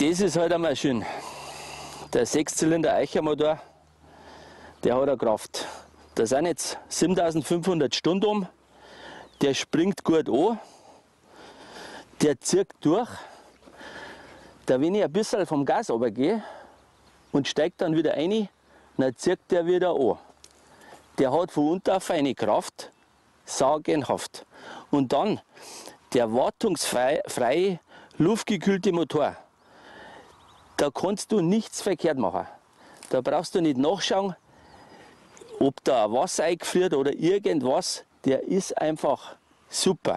Das ist halt einmal schön. Der 6-Zylinder Eichermotor, der hat eine Kraft. Da sind jetzt 7500 Stunden um. Der springt gut an. Der zieht durch. Da wenn ich ein bisschen vom Gas runtergehe und steigt dann wieder rein, dann zieht der wieder an. Der hat von unten auf eine Kraft, sagenhaft. Und dann der wartungsfreie, luftgekühlte Motor. Da kannst du nichts verkehrt machen. Da brauchst du nicht nachschauen, ob da Wasser eingefriert oder irgendwas. Der ist einfach super.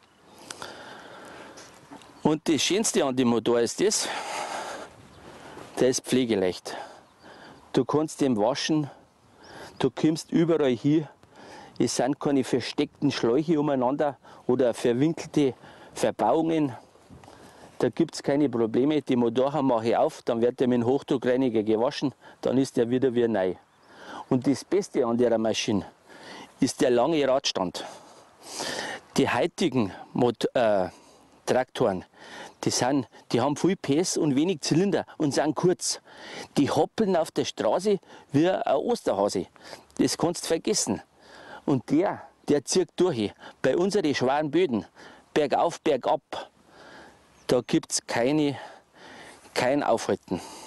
Und das Schönste an dem Motor ist das, der ist pflegeleicht. Du kannst den waschen, du kommst überall hin. Es sind keine versteckten Schläuche umeinander oder verwinkelte Verbauungen. Da gibt es keine Probleme. Die Motoren mache ich auf, dann wird der mit dem Hochdruckreiniger gewaschen, dann ist der wieder wie neu. Und das Beste an der Maschine ist der lange Radstand. Die heutigen Traktoren, die haben viel PS und wenig Zylinder und sind kurz. Die hoppeln auf der Straße wie ein Osterhase. Das kannst du vergessen. Und der zieht durch. Bei unseren schweren Böden, bergauf, bergab, da gibt es kein Aufhalten.